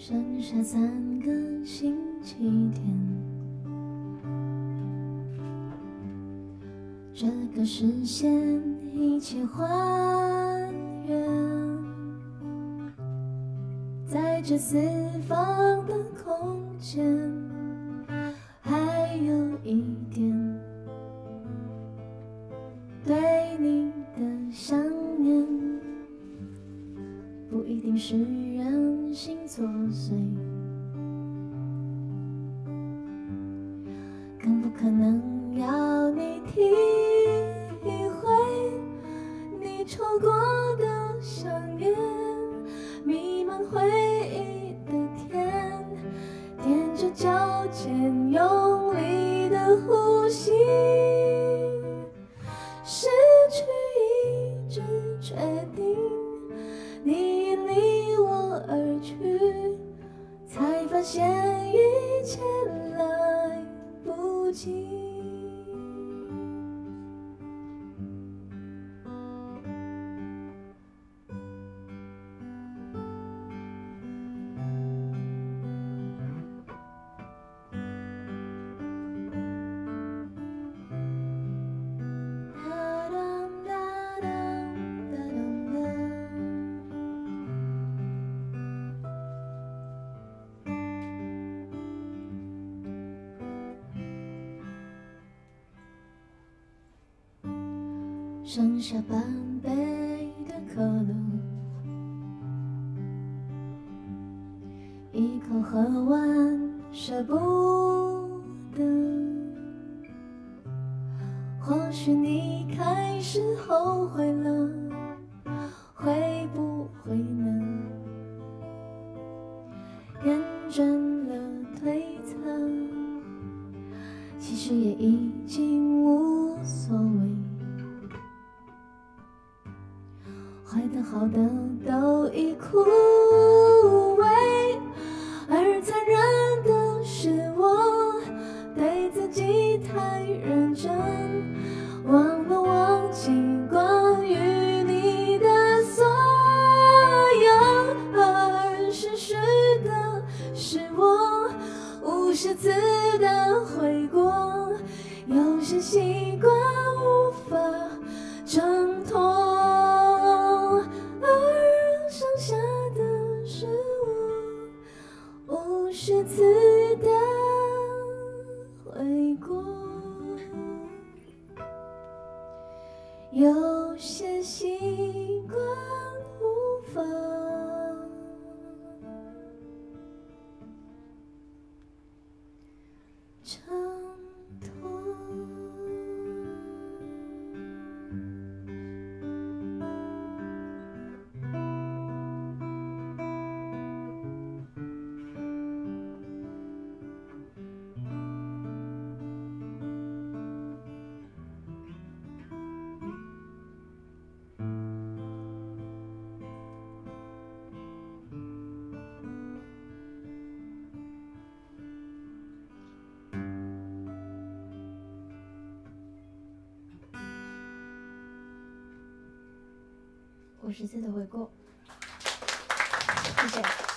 剩下3个星期天，这个视线一切还原，在这四方的空间，还有一点对你的想念，不一定是人心作祟，更不可能要你体会你抽过的香烟，弥漫回忆的天，踮着脚尖用力的呼吸，失去意志，决定你因离我而去，才发现一切来不及。剩下半杯的可乐，一口喝完舍不得。或许你开始后悔了，会不会呢？验证了推测，其实也已经无所谓。坏的好的都已枯萎，而残忍的是我对自己太认真，忘记关于你的所有，而失去的是我无数次的悔过，有些习惯无法挣脱。无数次的悔过，有些习惯无法挣脱。50次的悔过，谢谢。